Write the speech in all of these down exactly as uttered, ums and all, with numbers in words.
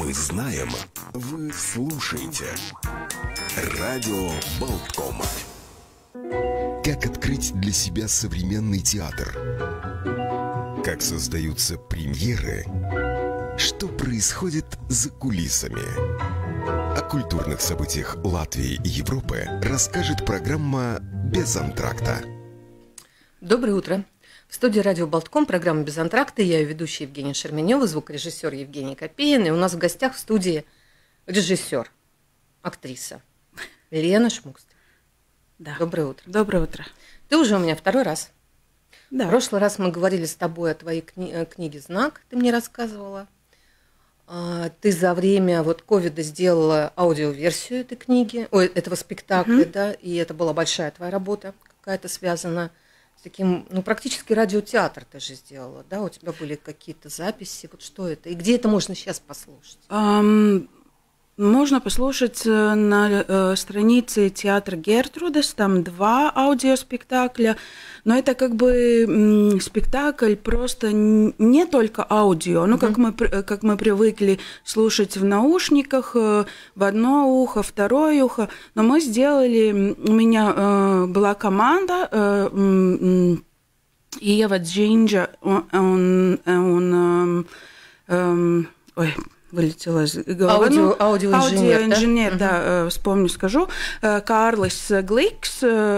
Мы знаем, вы слушаете. Радио Болтком. Как открыть для себя современный театр? Как создаются премьеры? Что происходит за кулисами? О культурных событиях Латвии и Европы расскажет программа «Без антракта». Доброе утро. В студии радио Болтком, программа «Без антракта». Я ее ведущая Евгения Шерменева, звукорежиссер Евгений Копеин. И у нас в гостях в студии режиссер, актриса Лена Шмукст. Да. Доброе утро. Доброе утро. Ты уже у меня второй раз. Да. В прошлый раз мы говорили с тобой о твоей кни- книге «Знак», ты мне рассказывала. Ты за время вот ковида сделала аудиоверсию этой книги, ой, этого спектакля, mm-hmm. да, и это была большая твоя работа, какая-то связана с таким, ну, практически радиотеатр ты же сделала, да, у тебя были какие-то записи, вот что это, и где это можно сейчас послушать? Um... Можно послушать на э, странице театра Гертрудес, там два аудиоспектакля, но это как бы м, спектакль просто не только аудио, ну, как мы, как мы привыкли слушать в наушниках, э, в одно ухо, второе ухо, но мы сделали, у меня э, была команда, э, э, Ева Джинджа, он, он, он э, э, ой, вылетела из головы. Аудио, ну, аудиоинженер, аудиоинженер, да, да, uh-huh. вспомню, скажу. Карлис Гликс,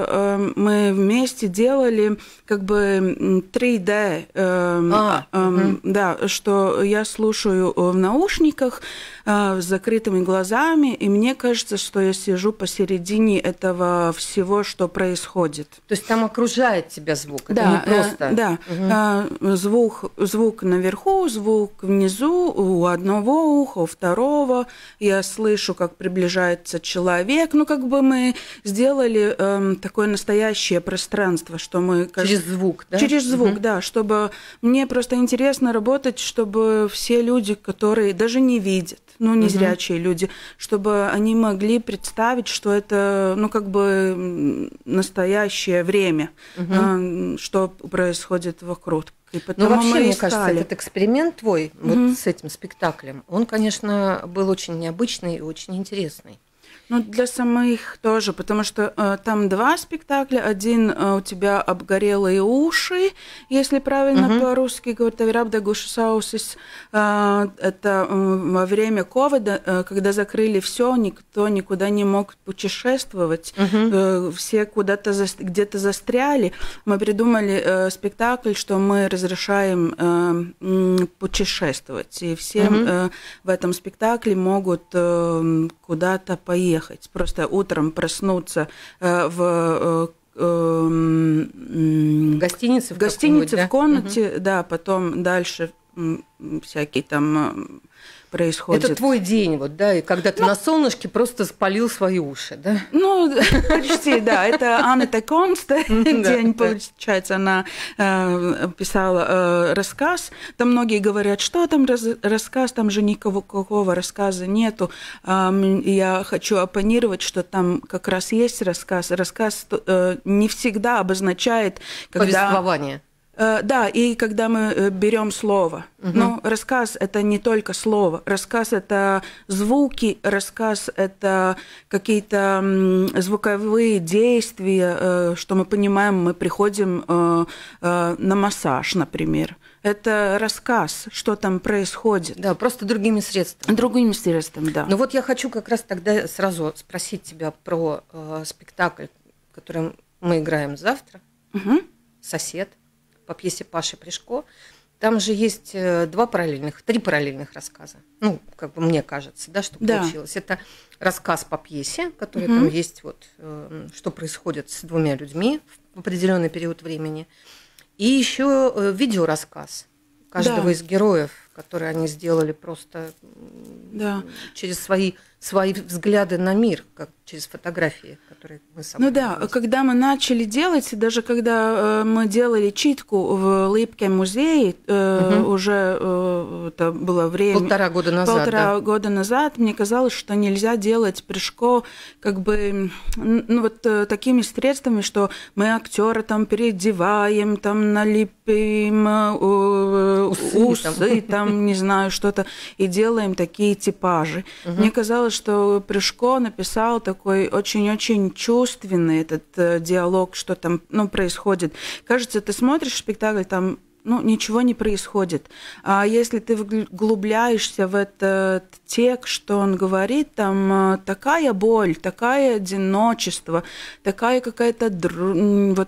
мы вместе делали как бы три дэ, а, uh-huh. да, что я слушаю в наушниках с закрытыми глазами, и мне кажется, что я сижу посередине этого всего, что происходит. То есть там окружает тебя звук, это да, не просто... Да, uh-huh. звук, звук наверху, звук внизу, у одного уха, у второго, я слышу, как приближается человек, ну, как бы мы сделали э, такое настоящее пространство, что мы... Через звук, да? Через звук, угу. да, чтобы... Мне просто интересно работать, чтобы все люди, которые даже не видят, ну, незрячие угу. люди, чтобы они могли представить, что это, ну, как бы настоящее время, угу. э, что происходит вокруг. Ну, вообще, мне кажется, этот эксперимент твой mm-hmm. вот с этим спектаклем, он, конечно, был очень необычный и очень интересный. Ну, для самих тоже, потому что э, там два спектакля. Один э, у тебя «Обгорелые уши», если правильно uh-huh. по-русски говорить, «Авирабдагушсаусис». Э, это э, во время ковида, э, когда закрыли все, никто никуда не мог путешествовать, uh-huh. э, все куда-то за, где-то застряли. Мы придумали э, спектакль, что мы разрешаем э, путешествовать, и все uh-huh. э, в этом спектакле могут э, куда-то поехать. Просто утром проснуться э, в, э, э, в гостинице, в, гостинице, да? в комнате, угу. да, потом дальше всякие там происходят. Это твой день, вот, да, и когда ты ну, на солнышке просто спалил свои уши, да? Ну, почти, да. Это Анетта Конста, где, получается, она писала рассказ. Там многие говорят, что там рассказ, там же никакого рассказа нету. Я хочу оппонировать, что там как раз есть рассказ. Рассказ не всегда обозначает, когда... Повествование. Да, и когда мы берем слово. Угу. Ну, рассказ – это не только слово. Рассказ – это звуки, рассказ – это какие-то звуковые действия, что мы понимаем, мы приходим на массаж, например. Это рассказ, что там происходит. Да, просто другими средствами. Другими средствами, да. Ну вот я хочу как раз тогда сразу спросить тебя про э, спектакль, который мы играем завтра, угу. «Сосед», по пьесе Паши Пришко. Там же есть два параллельных, три параллельных рассказа. Ну, как бы мне кажется, да, что да. получилось. Это рассказ по пьесе, который угу. там есть, вот, что происходит с двумя людьми в определенный период времени. И еще видеорассказ каждого да. из героев, которые они сделали просто да. через свои, свои взгляды на мир, как через фотографии, которые мы собрали. Ну да, когда мы начали делать, даже когда мы делали читку в Липкем музее, угу. уже это было время... Полтора года назад. Полтора да. года назад мне казалось, что нельзя делать Пришко как бы ну, вот такими средствами, что мы актера там переодеваем, там налепим усы, усы там. там, не знаю, что-то, и делаем такие типажи. Угу. Мне казалось, что Пришко написал такой очень-очень чувственный этот э, диалог, что там, ну, происходит. Кажется, ты смотришь спектакль, там, ну, ничего не происходит. А если ты вглубляешься в этот текст, что он говорит, там такая боль, такое одиночество, такая какая-то вот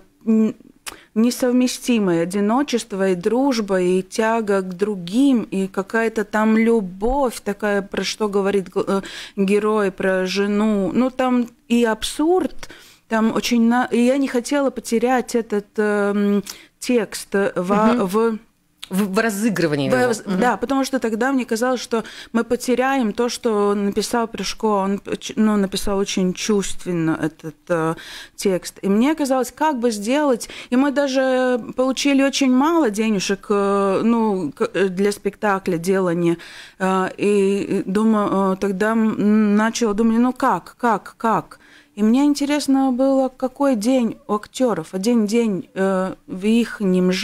несовместимое одиночество и дружба, и тяга к другим, и какая-то там любовь такая, про что говорит герой, про жену. Ну, там и абсурд, там очень... И я не хотела потерять этот э, текст в... Угу. в В, в разыгрывании. В, угу. Да, потому что тогда мне казалось, что мы потеряем то, что написал Пришко. Он, ну, написал очень чувственно этот э, текст. И мне казалось, как бы сделать... И мы даже получили очень мало денежек э, ну, для спектакля делания. Э, и думаю, э, тогда начала думать, ну как, как, как? И мне интересно было, какой день у актеров, один день э, в их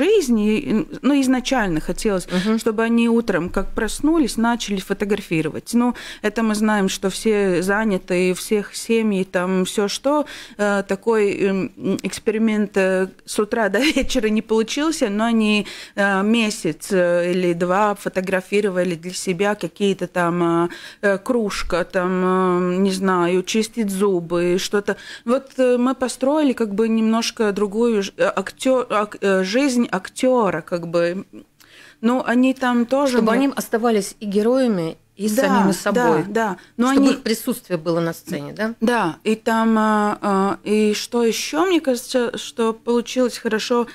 жизни, ну, изначально хотелось, uh-huh. чтобы они утром, как проснулись, начали фотографировать. Ну, это мы знаем, что все заняты, и всех семьи, там, все что, э, такой э, эксперимент э, с утра до вечера не получился, но они э, месяц э, или два фотографировали для себя какие-то там э, кружка, там, э, не знаю, чистить зубы, что-то. Вот мы построили как бы немножко другую актер, ак, жизнь актера, как бы. Ну, они там тоже... Чтобы мне... они оставались и героями, и да, самими собой. Да, да. Но чтобы они... их присутствие было на сцене, да? Да, и там... И что еще, мне кажется, что получилось хорошо,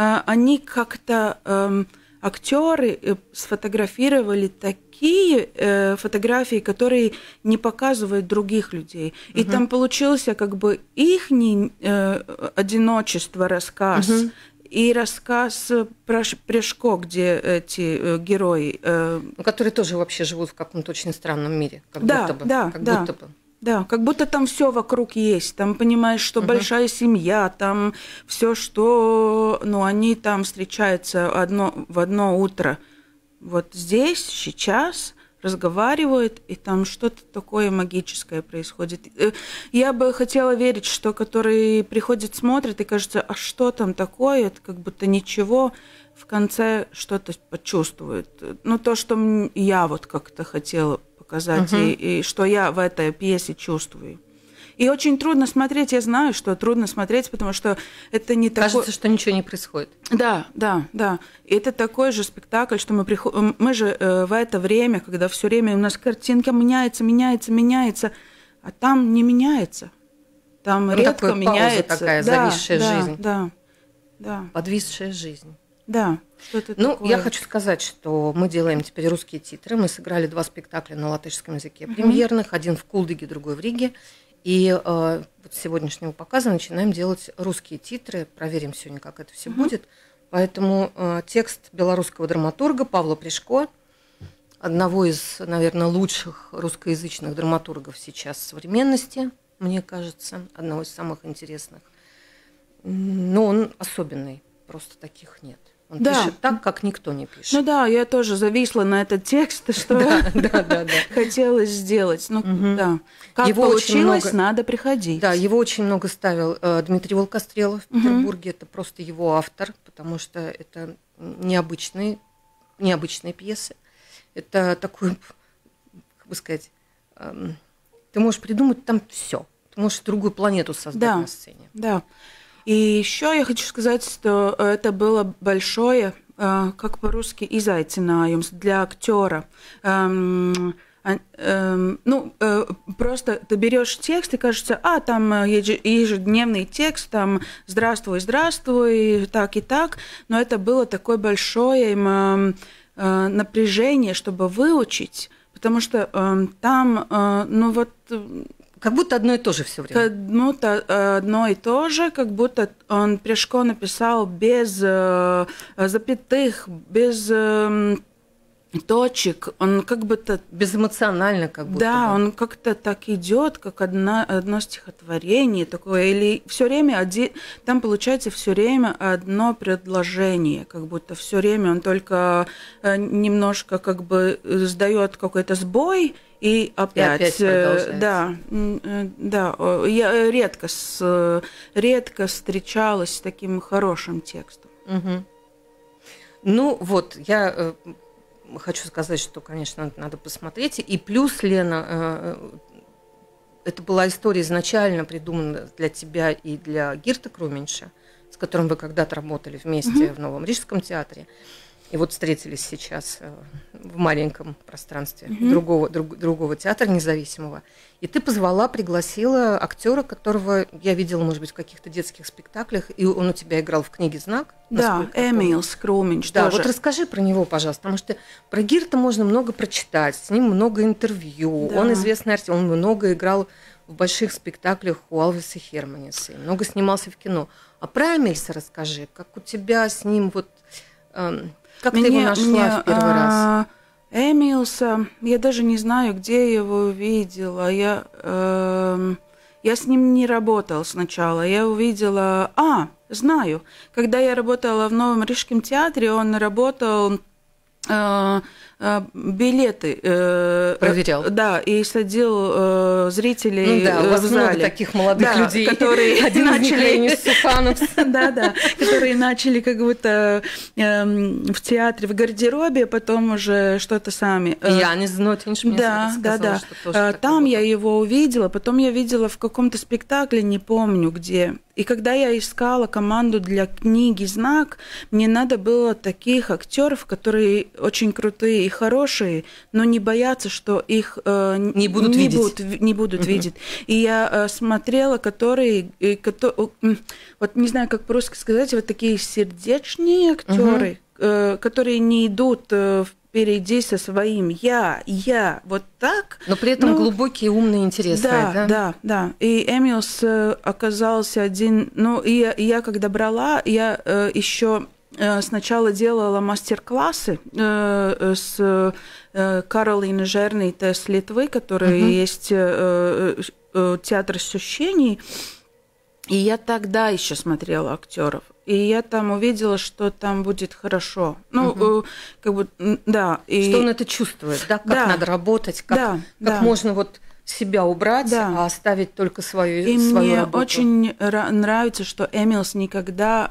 они как-то... Актеры сфотографировали такие э, фотографии, которые не показывают других людей. И угу. там получился как бы их э, одиночество рассказ, угу. и рассказ про Пришко, где эти э, герои... Э... Которые тоже вообще живут в каком-то очень странном мире. Как да, будто бы, да, как да. будто бы. Да, как будто там все вокруг есть. Там понимаешь, что uh-huh. большая семья, там все, что, ну, они там встречаются одно, в одно утро. Вот здесь, сейчас разговаривают, и там что-то такое магическое происходит. Я бы хотела верить, что которые приходят, смотрят, и кажется, а что там такое? Это как будто ничего. В конце что-то почувствуют. Ну, то, что я вот как-то хотела показать, uh-huh. и, и что я в этой пьесе чувствую. И очень трудно смотреть, я знаю, что трудно смотреть, потому что это не такой... Кажется, что ничего не происходит. Да, да, да. И это такой же спектакль, что мы приходим... Мы же э, в это время, когда все время у нас картинка меняется, меняется, меняется, а там не меняется. Там, там редко меняется. Такая да, зависшая да, жизнь. Да, да. Подвисшая жизнь. Да, что-то ну, такое. Я хочу сказать, что мы делаем теперь русские титры. Мы сыграли два спектакля на латышском языке uh-huh. премьерных. Один в Кулдыге, другой в Риге. И э, вот с сегодняшнего показа начинаем делать русские титры. Проверим сегодня, как это все uh-huh. будет. Поэтому э, текст белорусского драматурга Павла Пришко, одного из, наверное, лучших русскоязычных драматургов сейчас современности, мне кажется, одного из самых интересных. Но он особенный, просто таких нет. Он да. пишет так, как никто не пишет. Ну да, я тоже зависла на этот текст, что хотелось сделать. Ну да, как получилось, надо приходить. Да, его очень много ставил Дмитрий Волкострелов в Петербурге. Это просто его автор, потому что это необычные, необычные пьесы. Это такой, как бы сказать, ты можешь придумать там все. Ты можешь другую планету создать на сцене. Да. И еще я хочу сказать, что это было большое, как по-русски, изайцинājums для актера. Ну, просто ты берешь текст и кажется, а, там ежедневный текст, там «здравствуй, здравствуй», так и так, но это было такое большое напряжение, чтобы выучить, потому что там, ну вот... Как будто одно и то же все время. Ну, одно и то же, как будто он Пришко написал без э, запятых, без э, точек, он как бы-то... Безэмоционально как будто Да, бы. он как-то так идет, как одна, одно стихотворение такое, или все время один... Там получается все время одно предложение, как будто все время он только немножко как бы сдает какой-то сбой, и опять, и опять да, да, я редко, с, редко встречалась с таким хорошим текстом. Угу. Ну вот, я хочу сказать, что, конечно, надо посмотреть. И плюс, Лена, это была история изначально придумана для тебя и для Гирта Круменьша, с которым вы когда-то работали вместе mm-hmm. в Новом Рижском театре. И вот встретились сейчас в маленьком пространстве mm-hmm. другого, друг, другого театра независимого. И ты позвала, пригласила актера, которого я видела, может быть, в каких-то детских спектаклях, и он у тебя играл в книге «Знак». Да, Эмилс Круминч. Да, тоже. Вот расскажи про него, пожалуйста, потому что про Гирта можно много прочитать, с ним много интервью, да. Он известный артист, он много играл в больших спектаклях у Алвиса Херманиса, много снимался в кино. А про Эмильса расскажи, как у тебя с ним вот... Эм, Как мне, ты его нашла мне, в первый а, раз? Эмилса, я даже не знаю, где я его увидела. Я, э, я с ним не работала сначала. Я увидела... А, знаю. Когда я работала в Новом Рижском театре, он работал... Э, билеты э, проверял. Э, да, и садил э, зрителей ну, да, у вас в зале. Много таких молодых да, людей, которые один начали... Стефанов. Да, да, которые начали как будто в театре, в гардеробе, потом уже что-то сами. Янис Знотинш мне да, сказала, да, что да. Там я его увидела, потом я видела в каком-то спектакле, не помню где. И когда я искала команду для книги «Знак», мне надо было таких актеров, которые очень крутые и хорошие, но не боятся, что их э, не будут не видеть. Будут, не будут uh-huh. видеть. И я э, смотрела, которые, э, которые, вот не знаю, как просто сказать, вот такие сердечные актеры, uh-huh. э, которые не идут э, впереди со своим «я», «я», вот так. Но при этом ну, глубокие, умные, интересные, да? Да, да, да. И Эмилс оказался один... Ну, и я, я когда брала, я э, еще э, сначала делала мастер-классы э, с э, Каролиной Жернейте с Литвы, которая uh-huh. есть э, э, театр ощущений. И я тогда еще смотрела актеров. И я там увидела, что там будет хорошо. Ну, угу. как бы, да. И... Что он это чувствует, да? Как да. надо работать, как, да, как да. можно вот себя убрать, да. а оставить только свою, и свою мне работу. Очень нравится, что Эмилс никогда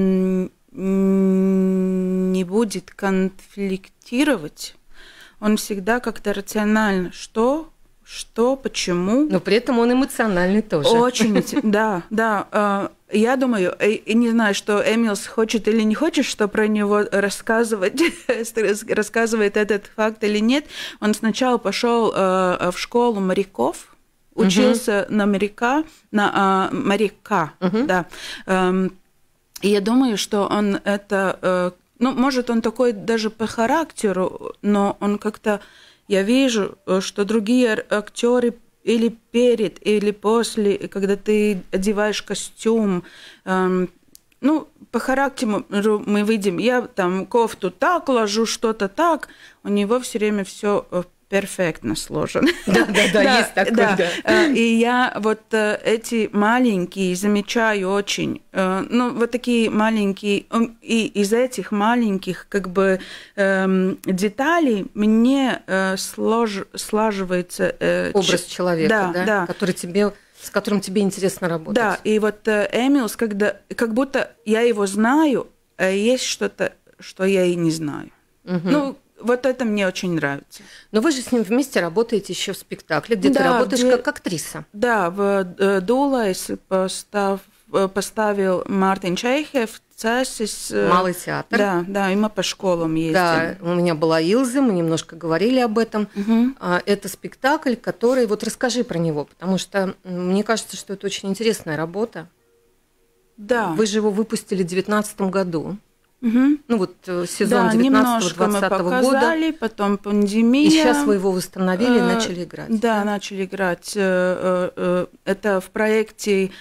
не будет конфликтировать. Он всегда как-то рационально. Что? Что, почему? Но при этом он эмоциональный тоже. Очень, да, да. Я думаю, и не знаю, что Эмилс хочет или не хочет, что про него рассказывать, рассказывает этот факт или нет. Он сначала пошел в школу моряков, учился uh-huh. на моряка, на моряка, uh-huh. да. И я думаю, что он это, ну, может, он такой даже по характеру, но он как-то я вижу, что другие актеры или перед, или после, когда ты одеваешь костюм, эм, ну, по характеру мы видим, я там кофту так ложу, что-то так, у него все время все перфектно сложено. Да, да, да, есть такое, да. да. И я вот эти маленькие замечаю очень, ну, вот такие маленькие, и из этих маленьких как бы деталей мне слож, слаживается... Образ человека, да, да, да. Который тебе... с которым тебе интересно работать. Да, и вот Эмилс, когда как будто я его знаю, а есть что-то, что я и не знаю. Угу. Ну, вот это мне очень нравится. Но вы же с ним вместе работаете еще в спектакле, где да, ты работаешь где... как актриса. Да, в Дулайс постав... поставил Мартин Чайхев, Цесис. Малый театр. Да, да, и мы по школам ездим. Да, у меня была Илза, мы немножко говорили об этом. Угу. Это спектакль, который... Вот расскажи про него, потому что мне кажется, что это очень интересная работа. Да. Вы же его выпустили в две тысячи девятнадцатом году. Угу. Ну вот сезон девятнадцатого-двадцатого да, года. Потом пандемия. И сейчас вы его восстановили и начали играть. Да, да, начали играть. Это в проекте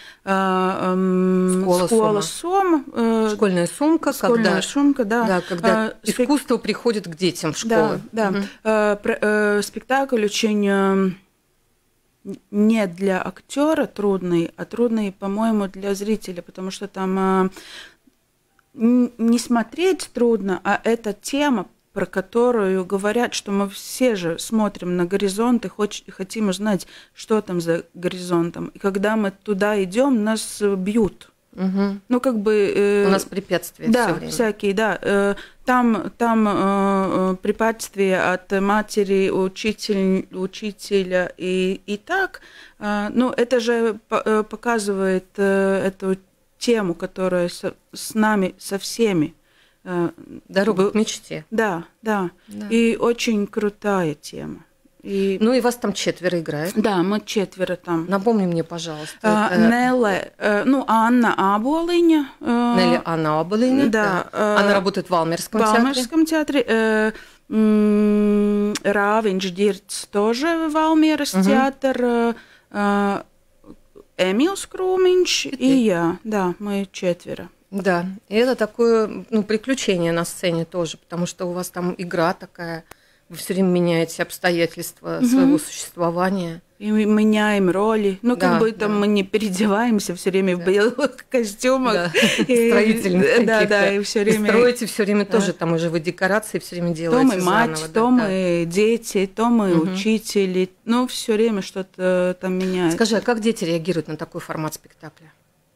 «Школа Сом». Школьная сумка. Школьная когда, сумка, да. Да, когда Спек... искусство приходит к детям в школу. Да, да. Угу. Спектакль очень... не для актера трудный, а трудный, по-моему, для зрителя, потому что там не смотреть трудно, а эта тема, про которую говорят, что мы все же смотрим на горизонт и хоч- хотим узнать, что там за горизонтом. И когда мы туда идем, нас бьют. Угу. Ну, как бы... Э, У нас препятствия да, всё время. всякие, да. Э, там там э, препятствия от матери, учитель, учителя и, и так. Э, ну, это же по- показывает э, эту тему, которая со, с нами, со всеми. Э, Дорога б... к мечте. Да, да, да. И очень крутая тема. И... Ну и вас там четверо играет. Да, мы четверо там. Напомни мне, пожалуйста. А, это... Неле, э, ну, Анна Аболиня. Э, Нелли Анна Аболиня. Да. да. Она работает в Валмерском театре. В Валмерском театре. Э, м- Равинч Дирц тоже в Валмерс угу. театр. Э, Эмилс Круминч и, и я. Да, мы четверо. Да, и это такое, ну, приключение на сцене тоже, потому что у вас там игра такая, вы все время меняете обстоятельства угу. своего существования. И мы меняем роли. Ну, да, как бы да. там мы не переодеваемся все время да. в белых костюмах. Да. Строительных да, да, и все время. И строите все время да. тоже, там уже вы декорации все время делаете. То мы мать, заново, то да, мы да. дети, то мы угу. учители. Ну, все время что-то там меняется. Скажи, а как дети реагируют на такой формат спектакля?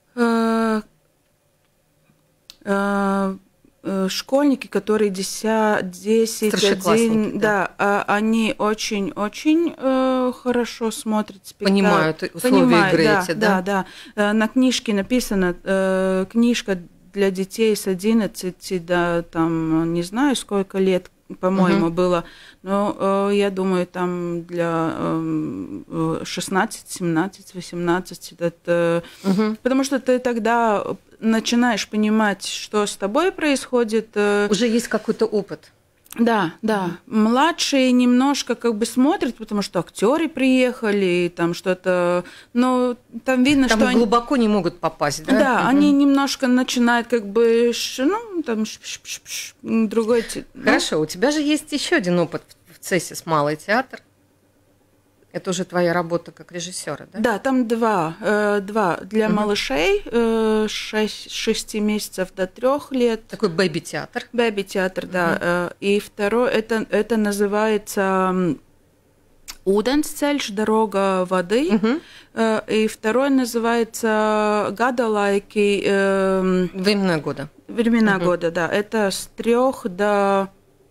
Школьники, которые десять, десять, один, да, да, они очень-очень э, хорошо смотрят спектакль. Понимают условия Понимают, игры да, эти, да? Да, да. На книжке написано, э, книжка для детей с одиннадцати до, там, не знаю, сколько лет, по-моему, угу. было, но э, я думаю, там для э, шестнадцать, семнадцать, восемнадцать, это, угу. потому что ты тогда начинаешь понимать, что с тобой происходит. Уже есть какой-то опыт. Да, да. Младшие немножко как бы смотрят, потому что актеры приехали, там что-то, но там видно, там что они глубоко не могут попасть, да? Да, угу. они немножко начинают как бы, ну, там другой. Хорошо, у тебя же есть еще один опыт в ЦЕСИС «Малый театр». Это уже твоя работа как режиссера, да? Да, там два, э, два для угу. малышей, э, шесть, шести месяцев до трех лет. Такой бэби-театр. Бэби-театр, да. Угу. Э, и второй, это, это называется «Ūdensceļš», «Дорога воды». Угу. Э, и второй называется «Гадалайки». Э, Времена года. Времена угу. года, да. Это с трех до...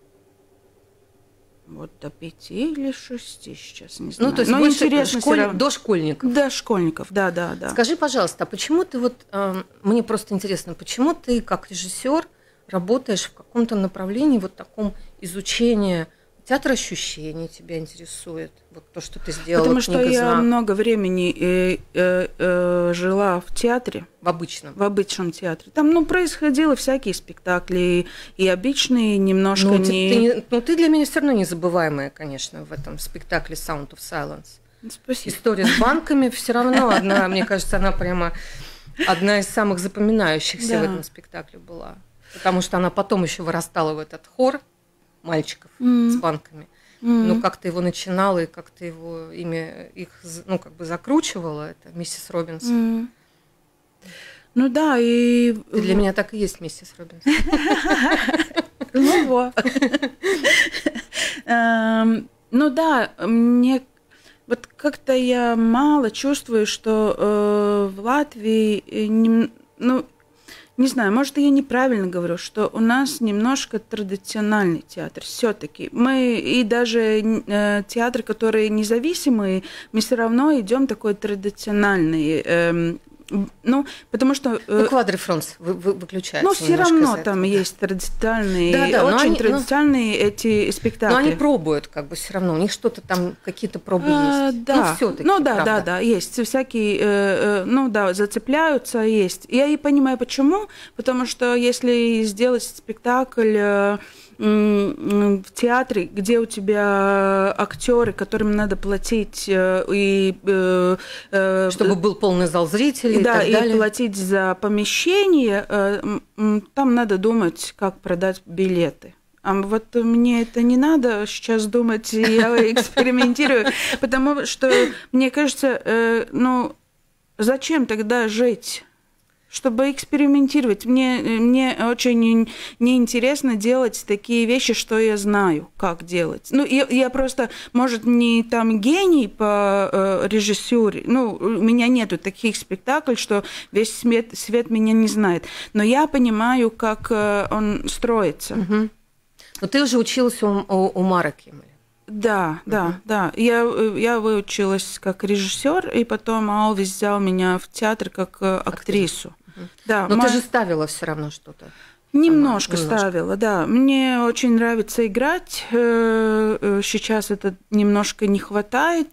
Вот до пяти или шести сейчас, не знаю. Ну, то есть но больше интересно школь... до школьников. До школьников, да, да, да. Скажи, пожалуйста, а почему ты вот, э, мне просто интересно, почему ты как режиссер работаешь в каком-то направлении вот таком изучения театра ощущений тебя интересует? Вот то, что ты сделала. Потому что я много времени э, э, э, жила в театре. В обычном? В обычном театре. Там, ну, происходило всякие спектакли, и обычные, немножко ну, не... Ты, ты, ну, ты для меня все равно незабываемая, конечно, в этом спектакле «Sound of Silence». Спасибо. История с банками все равно одна, мне кажется, она прямо одна из самых запоминающихся да. в этом спектакле была. Потому что она потом еще вырастала в этот хор мальчиков mm. с банками. Mm. Ну, как ты его начинала и как ты его имя их, ну, как бы закручивала, это миссис Робинсон. Mm. Ну да, и... Ты для меня так и есть миссис Робинсон. Ну вот. Ну да, мне вот как-то я мало чувствую, что в Латвии, ну, не знаю, может, я неправильно говорю, что у нас немножко традициональный театр все-таки. Мы и даже э, театры, которые независимые, мы все равно идем такой традиционный. Э, Ну, потому что... Ну, квадрифронс вы, вы, выключается. Ну, все равно там есть традиционные, да, да, очень они, традиционные ну, эти спектакли. Но они пробуют, как бы, все равно. У них что-то там, какие-то пробы а, есть. Да. Ну, всё-таки, ну, да, правда. да, да, есть. Всякие, э, ну, да, зацепляются, есть. Я и понимаю, почему. Потому что если сделать спектакль... Э, в театре, где у тебя актеры, которым надо платить и чтобы был полный зал зрителей, да, и, так далее. И платить за помещение, там надо думать, как продать билеты. А вот мне это не надо сейчас думать, я экспериментирую, потому что мне кажется, ну зачем тогда жить? Чтобы экспериментировать. Мне, мне очень неинтересно делать такие вещи, что я знаю, как делать. Ну, я, я просто, может, не там гений по э, режиссуре, ну, у меня нету таких спектаклей, что весь свет, свет меня не знает. Но я понимаю, как э, он строится. Угу. Но ты уже училась у, у, у Мары Киммеля. Да, да, uh-huh. да. Я, я выучилась как режиссер, и потом Алвис взял меня в театр как актрису. Uh-huh. Да, но мой... ты же ставила все равно что-то. Немножко, немножко ставила, да. Мне очень нравится играть. Сейчас это немножко не хватает.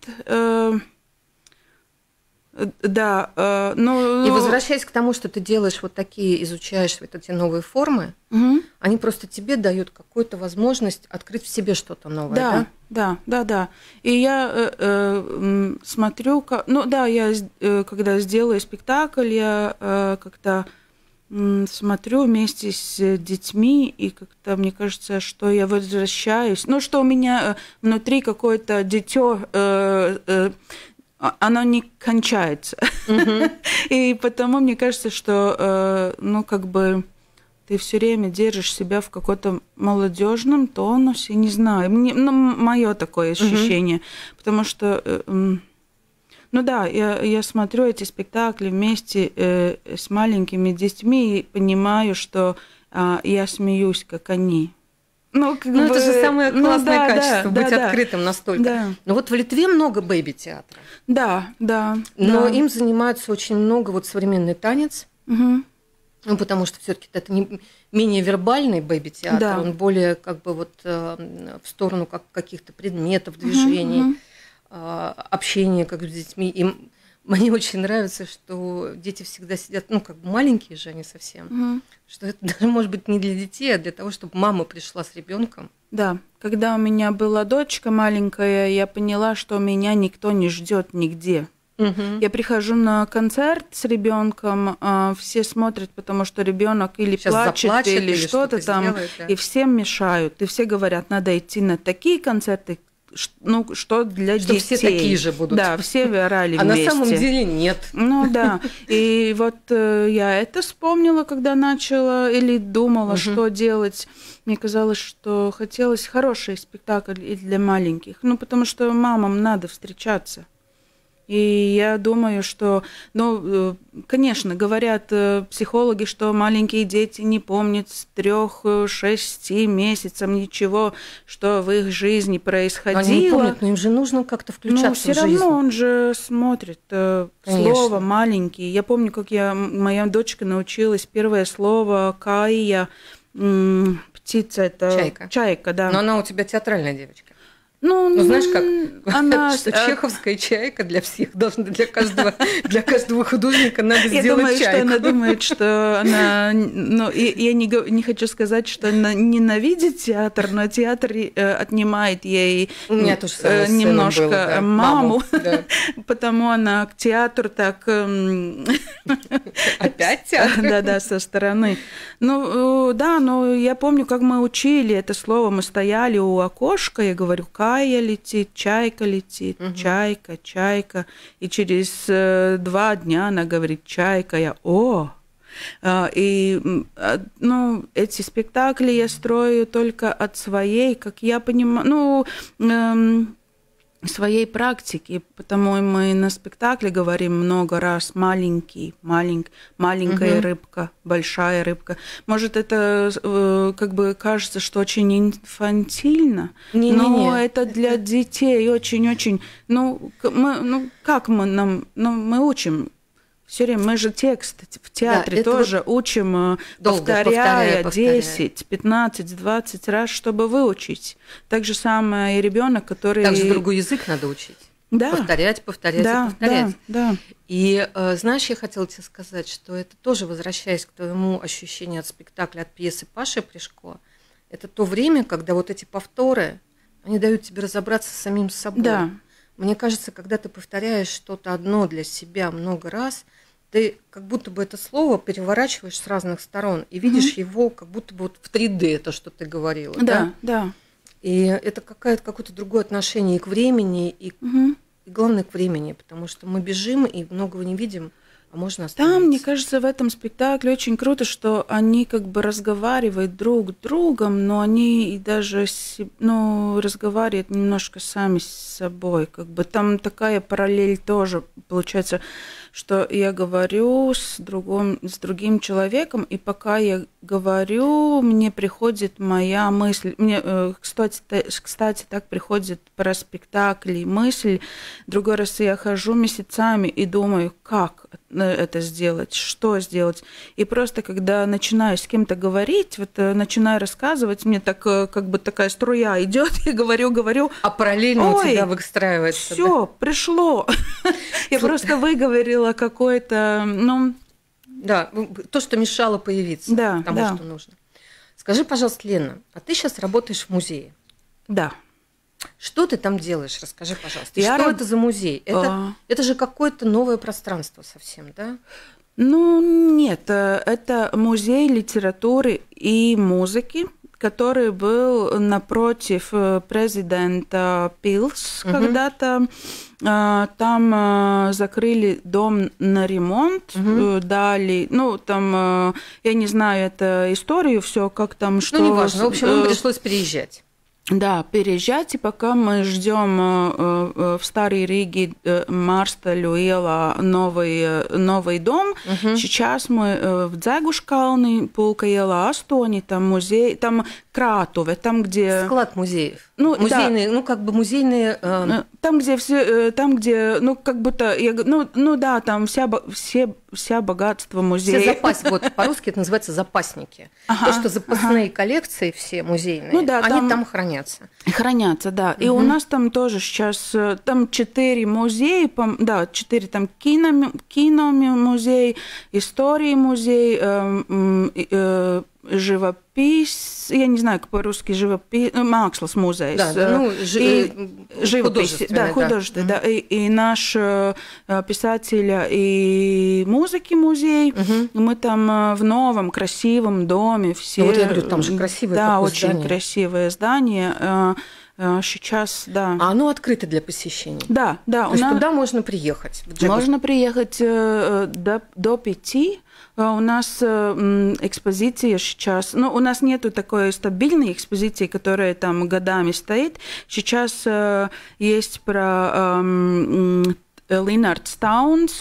Да, но... И возвращаясь к тому, что ты делаешь вот такие, изучаешь вот эти новые формы, угу. они просто тебе дают какую-то возможность открыть в себе что-то новое, да? Да, да, да, да. И я э, э, смотрю, как... ну да, я э, когда сделаю спектакль, я э, как-то э, смотрю вместе с детьми, и как-то мне кажется, что я возвращаюсь, ну что у меня внутри какое-то дитё... Э, э, оно не кончается. Uh-huh. И потому мне кажется, что, ну, как бы ты все время держишь себя в каком-то молодежном тонусе, не знаю, мне, ну, мое такое ощущение, uh-huh. потому что, ну да, я, я смотрю эти спектакли вместе э, с маленькими детьми и понимаю, что э, я смеюсь, как они. Ну, как ну бы... это же самое классное ну, да, качество, да, быть да, открытым настолько. Да. Но вот в Литве много бэйби-театра. Да, да. Но да. им занимаются очень много вот современный танец, угу. ну, потому что все-таки это не менее вербальный бэйби-театр, да. он более как бы вот в сторону как каких-то предметов, движений, угу. общения как с детьми. Им мне очень нравится, что дети всегда сидят, ну, как бы маленькие же они совсем, угу. что это даже может быть не для детей, а для того, чтобы мама пришла с ребенком. Да, когда у меня была дочка маленькая, я поняла, что меня никто не ждет нигде. Угу. Я прихожу на концерт с ребенком, все смотрят, потому что ребенок или Сейчас плачет, заплачет, или, или что-то, что-то там, сделает, да. и всем мешают. И все говорят, надо идти на такие концерты, ну, что для что детей. Все такие же будут. Да, все орали а вместе. А на самом деле нет. Ну да. И вот э, я это вспомнила, когда начала или думала, угу. что делать. Мне казалось, что хотелось хороший спектакль и для маленьких. Ну, потому что мамам надо встречаться. И я думаю, что, ну, конечно, говорят психологи, что маленькие дети не помнят с трёх-шести месяцев ничего, что в их жизни происходило. Они не помнят, но им же нужно как-то включаться ну, в жизнь. Все равно он же смотрит Конечно. Слово маленький. Я помню, как я, моя дочка научилась первое слово «кая», птица это... Чайка. Чайка, да. Но она у тебя театральная девочка. Ну, ну, знаешь, как она... что чеховская чайка для всех должна, для каждого, для каждого художника надо я сделать думаю, чайку. Я думаю, что она думает, что она... Ну, я не, не хочу сказать, что она ненавидит театр, но театр отнимает ей У меня тоже самое немножко было, да. маму, маму да. потому она к театру так... Опять театр? Да-да, со стороны. Ну, да, но я помню, как мы учили это слово, мы стояли у окошка, я говорю, Кая летит, чайка летит, угу. чайка, чайка. И через э, два дня она говорит, чайка, я, о! А, и, ну, эти спектакли я строю только от своей, как я понимаю, ну, эм, своей практики, потому мы на спектакле говорим много раз маленький, маленький, маленькая угу. рыбка, большая рыбка. Может, это э, как бы кажется, что очень инфантильно, не, но не, не. это для детей очень-очень. Ну, мы, ну, как мы нам, ну, мы учим Все время мы же текст в театре да, тоже вот учим, долго, повторяя, повторяя десять, пятнадцать, двадцать раз, чтобы выучить. Так же самое и ребенок, который... Также другой язык надо учить. Да. Повторять, повторять да, и повторять. Да, да. И знаешь, я хотела тебе сказать, что это тоже, возвращаясь к твоему ощущению от спектакля, от пьесы Паши Пришко, это то время, когда вот эти повторы, они дают тебе разобраться с самим собой. Да. Мне кажется, когда ты повторяешь что-то одно для себя много раз, ты как будто бы это слово переворачиваешь с разных сторон и видишь mm-hmm. его как будто бы вот в три дэ, то, что ты говорила. Да, да. да. И это какое-то, какое-то другое отношение и к времени, и, mm-hmm. и главное к времени, потому что мы бежим и многого не видим, а можно остановиться. Там, мне кажется, в этом спектакле очень круто, что они как бы разговаривают друг с другом, но они и даже ну, разговаривают немножко сами с собой. Как бы там такая параллель тоже получается, что я говорю с, другом, с другим человеком, и пока я говорю, мне приходит моя мысль. Мне, кстати, кстати, так приходит про спектакли мысль. Другой раз я хожу месяцами и думаю, как это сделать, что сделать. И просто, когда начинаю с кем-то говорить, вот начинаю рассказывать, мне так как бы такая струя идет, и говорю, говорю. А параллельно у тебя выстраивается. Все, да? Пришло. Я просто выговорила какое-то, ну... Да, то, что мешало появиться да, тому, да. что нужно. Скажи, пожалуйста, Лена, а ты сейчас работаешь в музее? Да. Что ты там делаешь? Расскажи, пожалуйста. Я что раб... это за музей? Это, а... это же какое-то новое пространство совсем, да? Ну, нет, это музей литературы и музыки, который был напротив президента Пилс угу. когда-то. Там закрыли дом на ремонт, угу. дали, ну, там, я не знаю, это историю, все как там, что... Ну, неважно, в общем, им пришлось переезжать. Да, переезжать, и пока мы ждем в Старой Риге Марстаļu ielā новый, новый дом, угу. сейчас мы в Dzēguškalni, Pulka ielā astoņi, там музей, там Крātuve, там где... Склад музеев. Ну, музейные, да. ну, как бы музейные... Э... Там, где все, там, где, ну, как будто, я, ну, ну, да, там вся, все, вся богатство музея. Все запас, вот по-русски это называется запасники. Ага, то, что запасные ага. коллекции все музейные, ну, да, они там, там хранятся. Хранятся, да. Угу. И у нас там тоже сейчас, там четыре музея, да, четыре там кино, киномузей, истории музей, э, э, живопись, я не знаю, как по-русски живопись, mākslas музей. Да, да, ну, жи- и живопись, да, художественный, да, да. И, и наш писатель и музыки музей, угу. мы там в новом красивом доме все. Ну, вот я говорю, там же красивое да, очень здание. красивое здание. Сейчас, да. А оно открыто для посещения? Да, да. То есть нас... туда можно приехать? Можно приехать до, до пяти. У нас экспозиция сейчас, ну, у нас нету такой стабильной экспозиции, которая там годами стоит. Сейчас есть про Линарds Таунс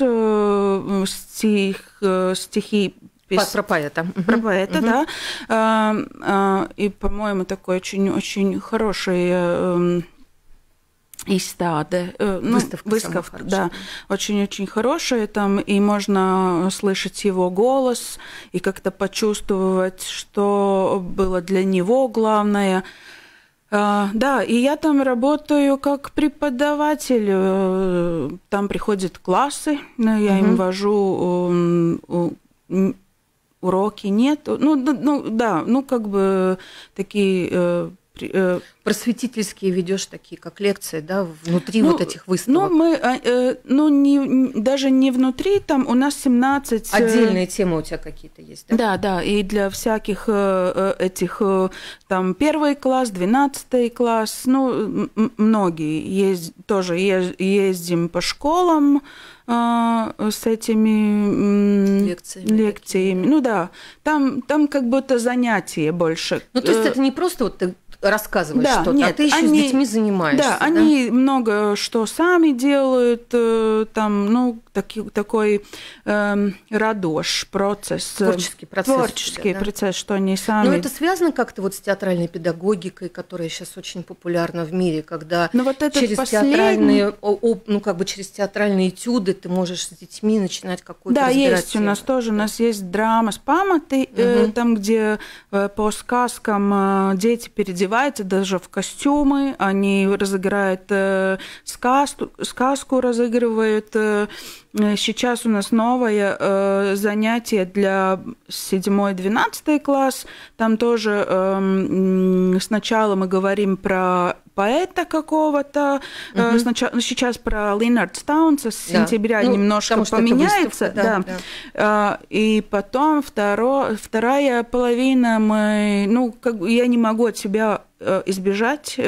стих, стихи Пес... Про поэта. Про поэта, uh-huh. да. И, по-моему, такой очень-очень хороший изстады. Выставка, ну, выставка да, очень-очень хорошая там, и можно слышать его голос и как-то почувствовать, что было для него главное. Да, и я там работаю как преподаватель. Там приходят классы, я uh-huh. им вожу уроки, нет. Ну, ну да, ну как бы такие... Просветительские ведешь такие, как лекции, да, внутри ну, вот этих выставок? Ну, мы, ну, не, даже не внутри, там у нас семнадцать... Отдельные темы у тебя какие-то есть, да? Да, да, и для всяких этих, там, первый класс, двенадцатый класс, ну, многие есть, тоже ездим по школам, с этими лекциями. лекциями. Ну да, там, там как будто занятие больше. Ну то есть это не просто вот ты рассказываешь да, что-то, нет, а ты еще они, с детьми занимаешься. Да, да, они много что сами делают, там, ну, таки, такой э, радош процесс. Творческий процесс. Творческий тебя, да? процесс, что они сами... Но это связано как-то вот с театральной педагогикой, которая сейчас очень популярна в мире, когда Но вот этот через последний... театральные, ну, как бы через театральные этюды ты можешь с детьми начинать какую-то Да, разбирать есть у нас тоже, у нас есть драма с памятой, угу. э, там, где э, по сказкам э, дети переодеваются даже в костюмы, они разыграют э, сказку, сказку разыгрывают. Э, сейчас у нас новое э, занятие для седьмой-двенадцатый класс, там тоже э, сначала мы говорим про поэта какого-то, угу. сначала, сейчас про Линард Стаунса с да. сентября ну, немножко поменяется, да, да. Да. И потом второ, вторая половина мы, ну, как я не могу от себя избежать.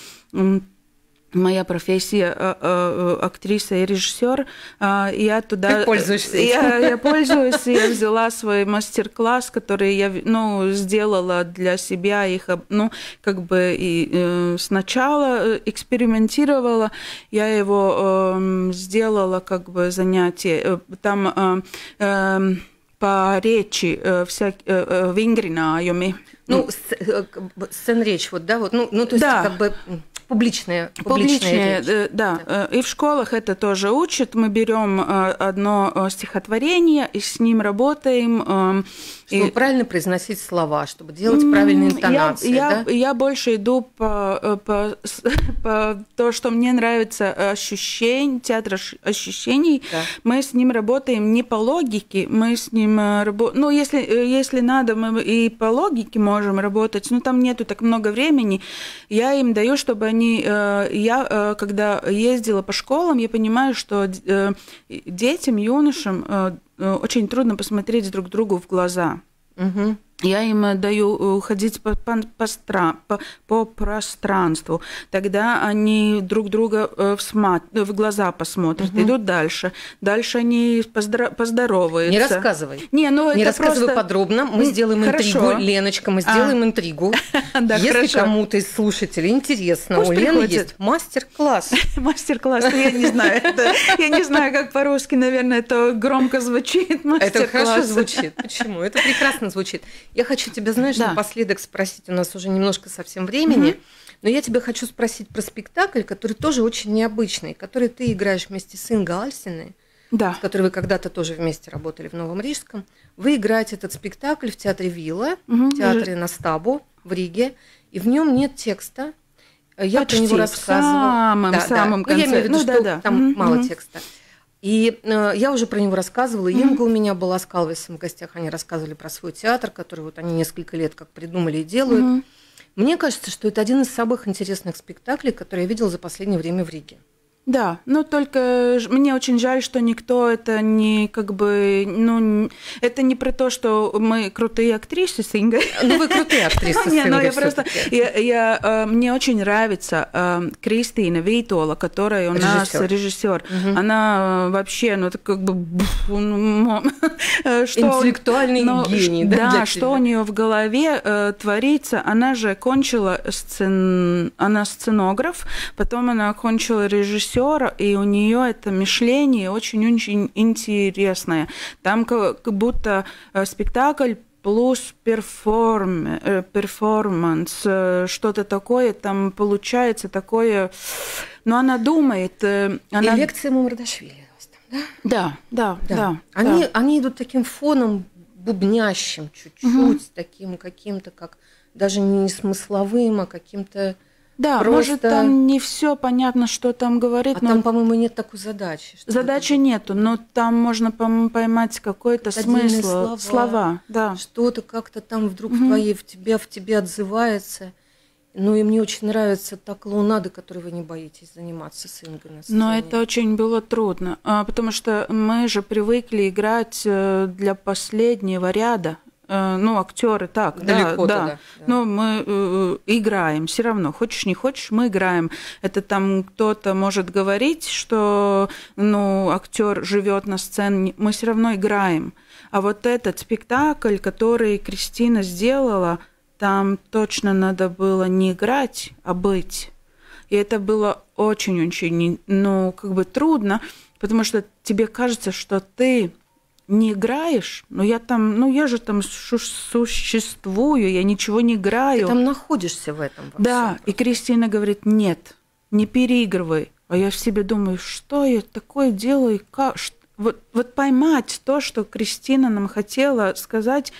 Моя профессия актриса и режиссер, я туда... Ты пользуешься этим. Я, я пользуюсь, я взяла свой мастер-класс, который я, ну, сделала для себя, их, ну, как бы и сначала экспериментировала, я его сделала, как бы, занятие, там по речи всякие вингринājumi. Ну, сцен-речь, вот, да, вот, ну, ну то есть, да. как бы... Публичная, публичная, публичная речь. Да. да. И в школах это тоже учат. Мы берем одно стихотворение и с ним работаем. Чтобы и... правильно произносить слова, чтобы делать правильные интонации. Я, да? я, я больше иду по, по, по то, что мне нравится ощущение, театр ощущений. Да. Мы с ним работаем не по логике, мы с ним работаем. Ну, если, если надо, мы и по логике можем работать, но там нету так много времени. Я им даю, чтобы они я, когда ездила по школам, я понимаю, что детям, юношам очень трудно посмотреть друг другу в глаза. Угу. Я им даю ходить по, по, по, по, по пространству. Тогда они друг друга в, смат, в глаза посмотрят, угу. идут дальше. Дальше они поздоро- поздороваются. Не рассказывай. Не, ну, Не это рассказывай просто... подробно. Мы сделаем Хорошо. интригу. Леночка, мы сделаем а. интригу. Да, если хорошо. Кому-то из слушателей интересно, пусть у Лены приходит. Есть мастер-класс. Мастер-класс, я не знаю. Я не знаю, как по-русски, наверное, это громко звучит. Это хорошо звучит. Почему? Это прекрасно звучит. Я хочу тебя, знаешь, да. напоследок спросить, у нас уже немножко совсем времени, mm-hmm. но я тебя хочу спросить про спектакль, который тоже очень необычный, который ты играешь вместе с Ингой Альсиной, да. с которой вы когда-то тоже вместе работали в Новом Рижском. Вы играете этот спектакль в театре Вилла, mm-hmm. в театре Настабу в Риге, и в нем нет текста. Я Почти про него рассказывала. В самом, да, самом да. конце. Ну, я имею в виду, ну, что да, да. там mm-hmm. мало текста. И э, я уже про него рассказывала. Mm-hmm. Инга у меня была с Калвисом в гостях. Они рассказывали про свой театр, который вот они несколько лет как придумали и делают. Mm-hmm. Мне кажется, что это один из самых интересных спектаклей, которые я видела за последнее время в Риге. Да, но только мне очень жаль, что никто это не как бы, ну, это не про то, что мы крутые актрисы с Ингой. Ну, вы крутые актрисы с Ингой. Не, я просто, я, я, мне очень нравится Кристина Витола, которая у нас режиссер. Угу. Она вообще, ну, это как бы интеллектуальный что, гений. Да, да что у нее в голове э, творится. Она же кончила сцен, она сценограф, потом она окончила режиссер. И у нее это мышление очень-очень интересное. Там как будто спектакль плюс перформ, перформанс, что-то такое, там получается такое... Но она думает... Она... И лекции Мамардашвили. Да, да, да. да, они, да. они идут таким фоном бубнящим чуть-чуть, угу. таким каким-то, как даже не смысловым, а каким-то... Да, просто... может, там не все понятно, что там говорит. А но... там, по-моему, нет такой задачи. Задачи это... нету, но там можно поймать какой-то смысл, слова, слова да. Что-то как-то там вдруг угу. в, твоей, в, тебе, в тебе отзывается. Ну, и мне очень нравится та клоунада, которой вы не боитесь заниматься с Ингой на сцене. Но это очень было трудно, потому что мы же привыкли играть для последнего ряда. Ну, актеры так, далеко да, туда, да. да. Но мы э, играем все равно. Хочешь, не хочешь, мы играем. Это там кто-то может говорить, что ну, актер живет на сцене, мы все равно играем. А вот этот спектакль, который Кристина сделала, там точно надо было не играть, а быть. И это было очень-очень, ну, как бы трудно, потому что тебе кажется, что ты не играешь, но я там, ну, я же там существую, я ничего не играю. Ты там находишься в этом. Во да, и Кристина говорит, нет, не переигрывай. А я в себе думаю, что я такое делаю, как... Вот, вот поймать то, что Кристина нам хотела сказать.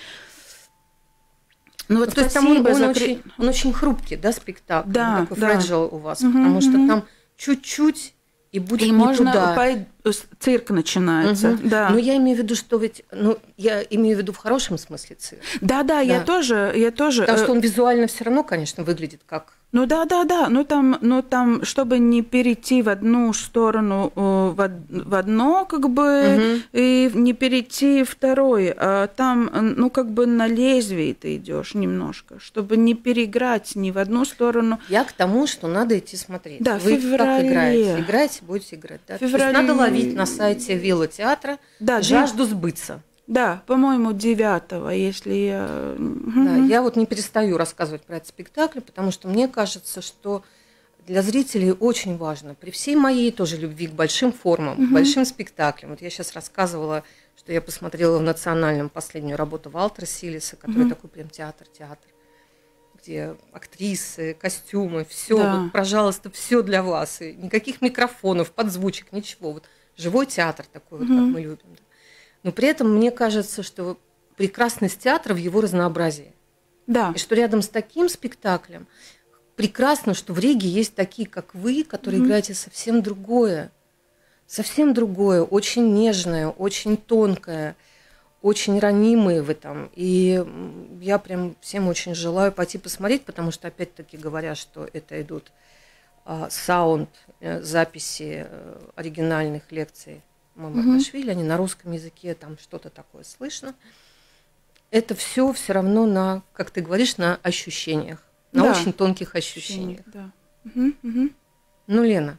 Ну, вот то есть там он, он, очень, он очень хрупкий, да, спектакль? Да, такой да. фреджил у вас, угу, потому что угу. там чуть-чуть и будет и не можно туда. По... Цирк начинается. Угу. Да. Но я имею в виду, что ведь, ну, я имею в виду в хорошем смысле цирк. Да, да, да. я тоже, я тоже. Потому что он визуально все равно, конечно, выглядит как. Ну да, да, да. Ну там, ну там, чтобы не перейти в одну сторону, в, в одно, как бы, угу. и не перейти в второе, а там, ну как бы на лезвии ты идешь немножко, чтобы не переиграть ни в одну сторону. Я к тому, что надо идти смотреть. Да, вы феврале. как играете? Играете, будете играть. Да? То есть надо ловить на сайте Вилла театра да, жажду сбыться. Да, по-моему, девятого, если я... Да, я вот не перестаю рассказывать про этот спектакль, потому что мне кажется, что для зрителей очень важно, при всей моей тоже любви к большим формам, угу. к большим спектаклям. Вот я сейчас рассказывала, что я посмотрела в Национальном последнюю работу Валтера Силиса, который угу. такой прям театр-театр, где актрисы, костюмы, все, да. вот, пожалуйста, все для вас. И никаких микрофонов, подзвучек, ничего. Вот живой театр такой, угу. вот, как мы любим. Да. Но при этом мне кажется, что прекрасность театра в его разнообразии. Да. И что рядом с таким спектаклем прекрасно, что в Риге есть такие, как вы, которые mm-hmm. играете совсем другое. Совсем другое, очень нежное, очень тонкое, очень ранимые в этом. И я прям всем очень желаю пойти посмотреть, потому что, опять-таки, говоря, что это идут а, саунд, записи оригинальных лекций Мамардашвили, mm-hmm. они на русском языке, там что-то такое слышно. Это все все равно на, как ты говоришь, на ощущениях, на да. очень тонких ощущениях. Да. Mm-hmm. Mm-hmm. Ну, Лена,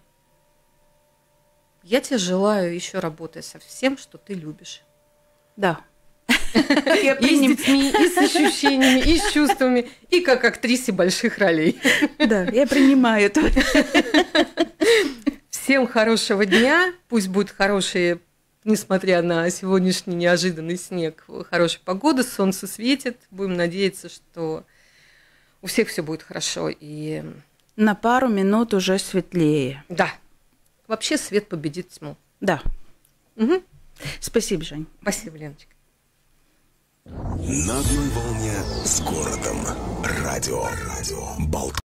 я тебе желаю еще работы со всем, что ты любишь. Да. И с детьми, и с ощущениями, и с чувствами, и как актрисе больших ролей. Да, я принимаю это. Всем хорошего дня, пусть будет хорошие, несмотря на сегодняшний неожиданный снег, хорошая погода, солнце светит, будем надеяться, что у всех все будет хорошо. И... На пару минут уже светлее. Да, вообще свет победит тьму. Да. Угу. Спасибо, Жень. Спасибо, Леночка. На одной волне с городом. Радио. Радио. Балт.